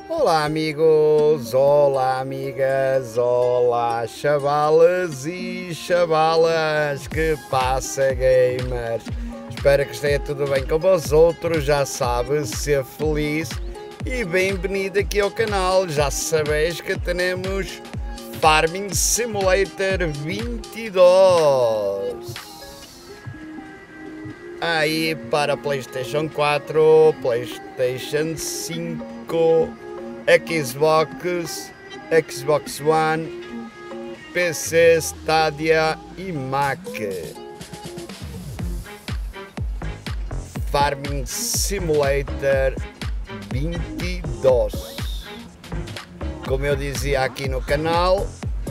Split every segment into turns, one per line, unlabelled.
Olá amigos, olá amigas, olá chavalas e chavalas, que passa gamers? Espero que esteja tudo bem com vosotros, já sabe, ser feliz e bem-vindo aqui ao canal. Já sabeis que temos Farming Simulator 22 aí para PlayStation 4, PlayStation 5, Xbox, Xbox One, PC, Stadia e Mac. Farming Simulator 22. Como eu dizia aqui no canal,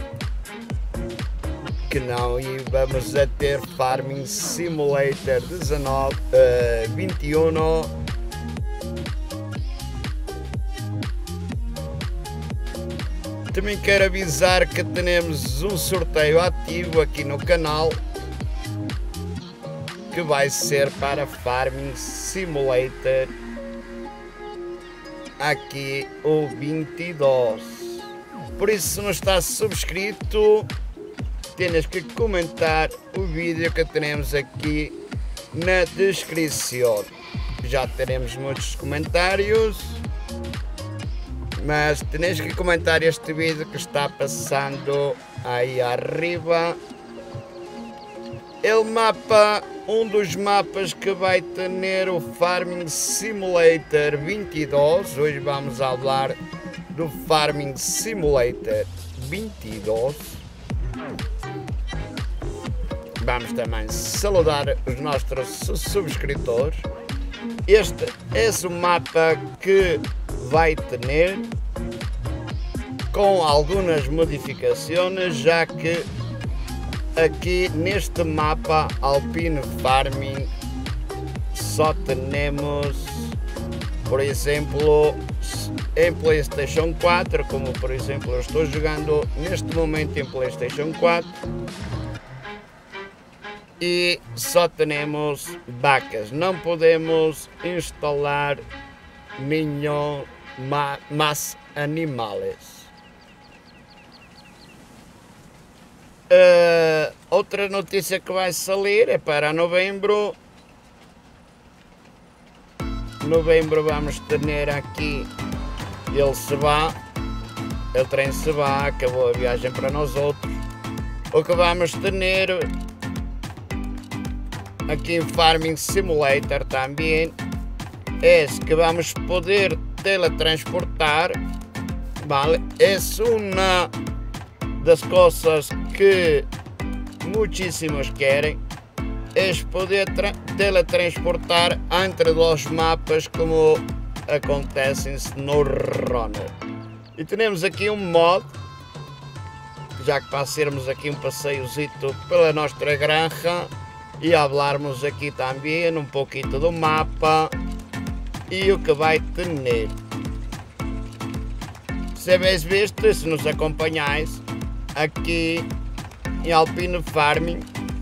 que não vamos a ter Farming Simulator 21. Também quero avisar que temos um sorteio ativo aqui no canal, que vai ser para Farming Simulator aqui o 22. Por isso, se não está subscrito, tens que comentar o vídeo que teremos aqui na descrição. Já teremos muitos comentários, mas tens que comentar este vídeo que está passando aí arriba. O mapa, um dos mapas que vai ter o Farming Simulator 22. Hoje vamos falar do Farming Simulator 22. Vamos também saludar os nossos subscritores. Este é o mapa que vai ter com algumas modificações, já que aqui neste mapa Alpine Farming só temos, por exemplo, em PlayStation 4, como por exemplo eu estou jogando neste momento em PlayStation 4, e só temos vacas, não podemos instalar nenhum mais animais. Outra notícia que vai sair é para novembro. Novembro vamos ter aqui o trem se vai, acabou a viagem para nós outros. O que vamos ter aqui em Farming Simulator também é que vamos poder teletransportar, vale? É uma das coisas que muitíssimos querem, é poder teletransportar entre dois mapas, como acontece no Runner. E temos aqui um mod, já que passarmos aqui um passeiozito pela nossa granja e falarmos aqui também um pouquinho do mapa e o que vai ter. Se habéis visto, se nos acompanhais aqui em Alpine Farming,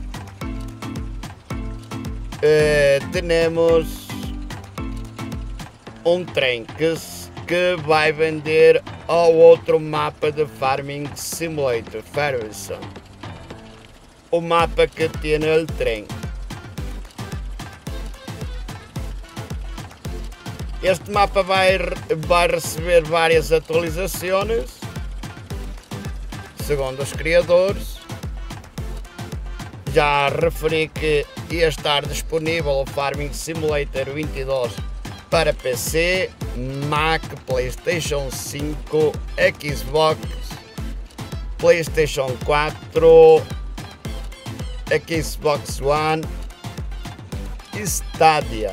temos um trem que vai vender ao outro mapa de Farming Simulator, Ferguson. O mapa que tem o trem. Este mapa vai receber várias atualizações, segundo os criadores. Já referi que ia estar disponível o Farming Simulator 22 para PC, Mac, PlayStation 5, Xbox, PlayStation 4, Xbox One e Stadia.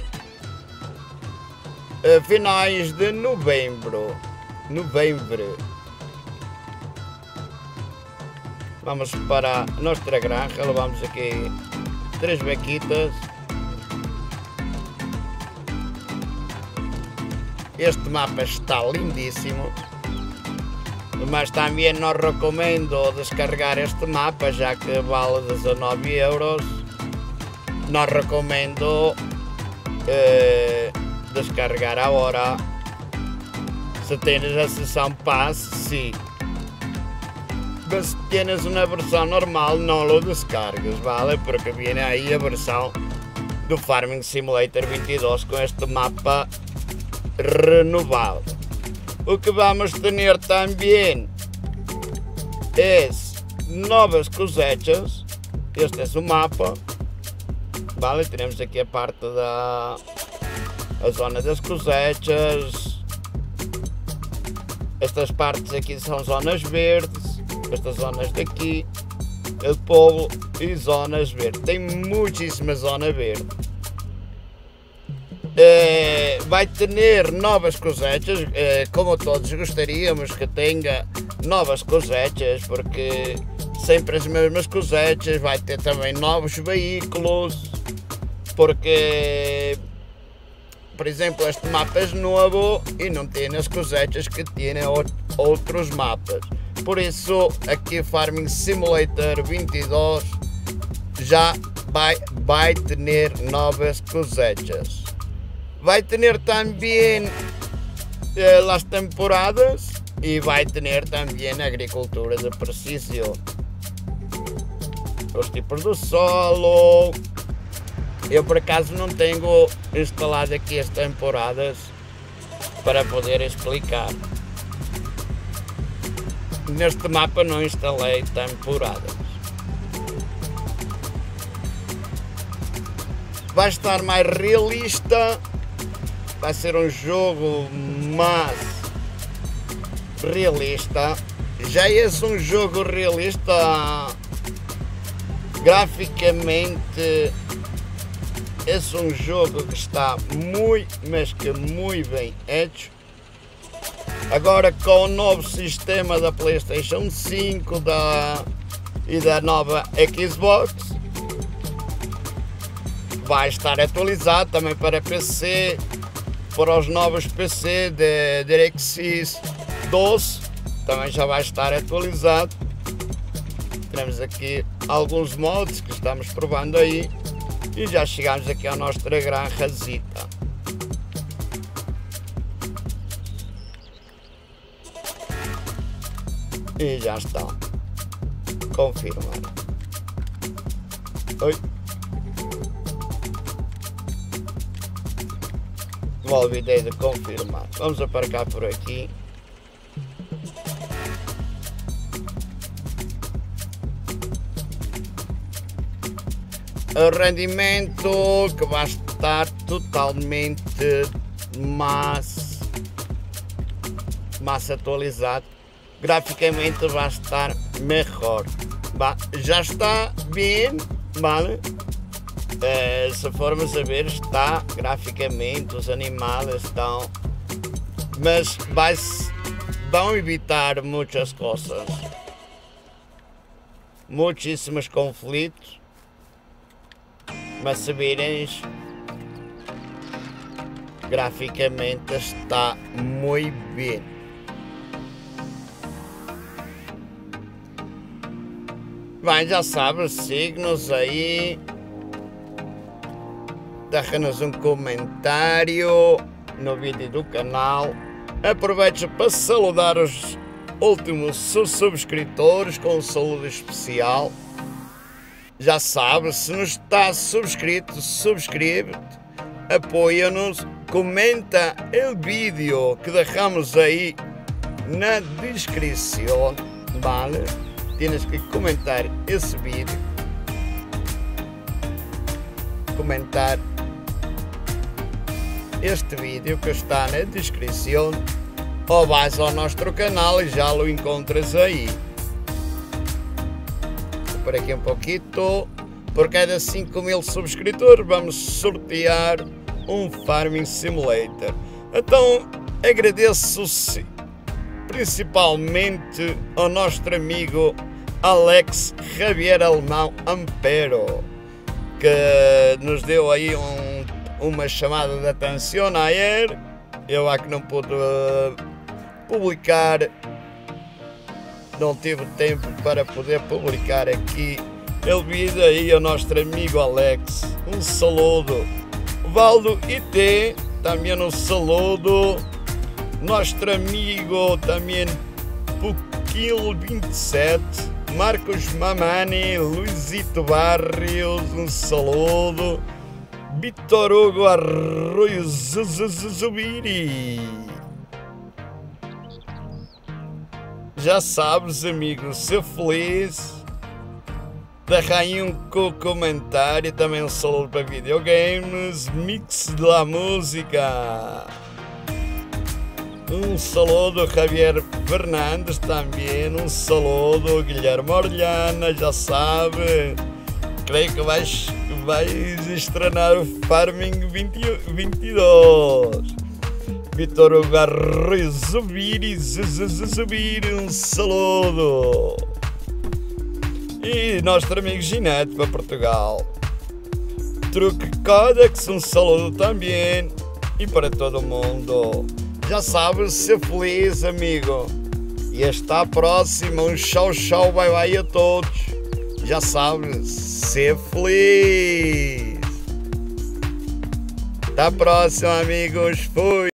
Finais de novembro. Vamos para a nossa granja, levamos aqui 3 vaquitas. Este mapa está lindíssimo, mas também não recomendo descarregar este mapa, já que vale 19 euros. Não recomendo descarregar agora, Si tienes la Season Pass, sí. Pero si tienes una versión normal, no lo descargues, ¿vale? Porque viene ahí la versión do Farming Simulator 22 com este mapa renovado. O que vamos ter também é novas cosechas. Este é o mapa, vale? Temos aqui a parte da zona das cosechas. Estas partes aqui são zonas verdes, estas zonas daqui, o povo e zonas verdes. Tem muitíssima zona verde. Vai ter novas cosechas, como todos gostaríamos que tenha novas cosechas, porque sempre as mesmas cosechas. Vai ter também novos veículos, porque, por exemplo, este mapa é novo e não tem as cosechas que tem outros mapas. Por isso, aqui Farming Simulator 22 já vai ter novas cosechas. Vai ter também as temporadas e vai ter também a agricultura de precisão. Os tipos de solo. Eu por acaso não tenho instalado aqui as temporadas para poder explicar. Neste mapa não instalei temporadas. Vai estar mais realista. Vai ser um jogo mais realista. Já é um jogo realista graficamente. É um jogo que está muito, mas que muito bem feito. Agora com o novo sistema da PlayStation 5 e da nova Xbox, vai estar atualizado também para PC, para os novos PC de DirectX 12, também já vai estar atualizado. Temos aqui alguns mods que estamos provando aí e já chegamos aqui à nossa granjazita. E já está. Confirmar. Oi. Me olvidei de confirmar. Vamos aparcar por aqui. O rendimento que vai estar totalmente mais atualizado. Graficamente vai estar melhor. Já está bem, vale? Se formos a ver, está graficamente, os animais estão, mas vão evitar muitas coisas, muitíssimos conflitos, mas se virem, graficamente está muito bem. Bem, já sabes, siga-nos aí, deixa-nos um comentário no vídeo do canal. Aproveite para saludar os últimos subscritores com um saludo especial. Já sabes, se não estás subscrito, subscreve-te, apoia-nos, comenta o vídeo que deixamos aí na descrição, vale? Tienes que comentar esse vídeo, comentar este vídeo que está na descrição, ou vais ao nosso canal e já o encontras aí. Por aqui um pouquinho, por cada 5.000 subscritores vamos sortear um Farming Simulator. Então agradeço-se principalmente ao nosso amigo Alex Javier Alemão Ampero, que nos deu aí uma chamada de atenção ayer. Eu que não pude publicar, não tive tempo para poder publicar aqui o vídeo aí ao nosso amigo Alex. Um saludo. Valdo IT, também um saludo. Nosso amigo também Puquil 27, Marcos Mamani, Luizito Barrios, um saludo. Vitor Hugo Arroio Zubiri. Já sabes, amigos, ser feliz. Deixa aí um comentário, também um saludo para videogames, mix de la música. Um saludo Javier Fernandes também, um saludo Guilherme Orellana, já sabe. Creio que vais estrenar o Farming 22. Vitor Hugo Arroio Zubiri, um saludo. E nosso amigo Ginete para Portugal. Truque Codex, um saludo também. E para todo mundo. Já sabes, ser feliz, amigo. E até a próxima. Um tchau, bye bye a todos. Já sabes, ser feliz. Até a próxima, amigos. Fui.